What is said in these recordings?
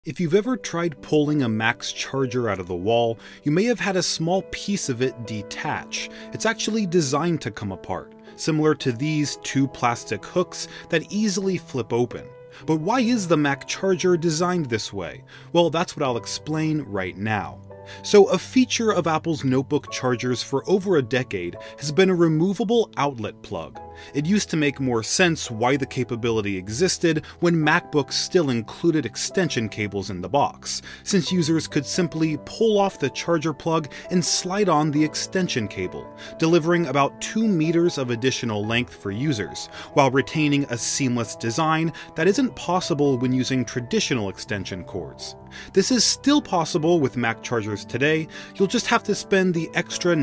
If you've ever tried pulling a Mac's charger out of the wall, you may have had a small piece of it detach. It's actually designed to come apart, similar to these two plastic hooks that easily flip open. But why is the Mac charger designed this way? Well, that's what I'll explain right now. So a feature of Apple's notebook chargers for over a decade has been a removable outlet plug. It used to make more sense why the capability existed when MacBooks still included extension cables in the box, since users could simply pull off the charger plug and slide on the extension cable, delivering about 2 meters of additional length for users, while retaining a seamless design that isn't possible when using traditional extension cords. This is still possible with Mac chargers today. You'll just have to spend the extra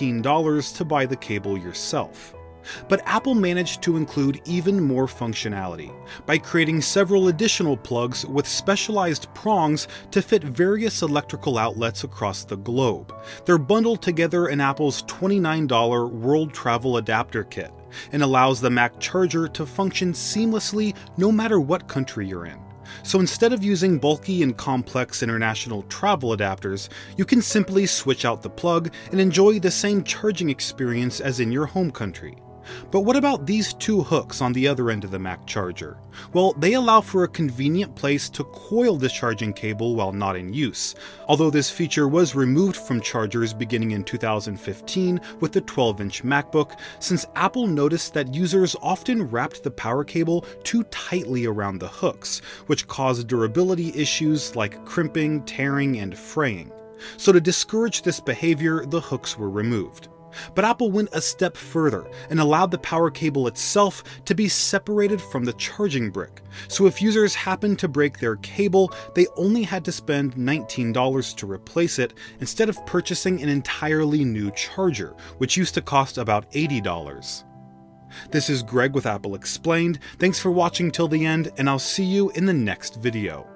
$19 to buy the cable yourself. But Apple managed to include even more functionality by creating several additional plugs with specialized prongs to fit various electrical outlets across the globe. They're bundled together in Apple's $29 World Travel Adapter Kit and allows the Mac charger to function seamlessly no matter what country you're in. So instead of using bulky and complex international travel adapters, you can simply switch out the plug and enjoy the same charging experience as in your home country. But what about these two hooks on the other end of the Mac charger? Well, they allow for a convenient place to coil the charging cable while not in use, although this feature was removed from chargers beginning in 2015 with the 12-inch MacBook, since Apple noticed that users often wrapped the power cable too tightly around the hooks, which caused durability issues like crimping, tearing, and fraying. So to discourage this behavior, the hooks were removed. But Apple went a step further and allowed the power cable itself to be separated from the charging brick. So if users happened to break their cable, they only had to spend $19 to replace it instead of purchasing an entirely new charger, which used to cost about $80. This is Greg with Apple Explained. Thanks for watching till the end, and I'll see you in the next video.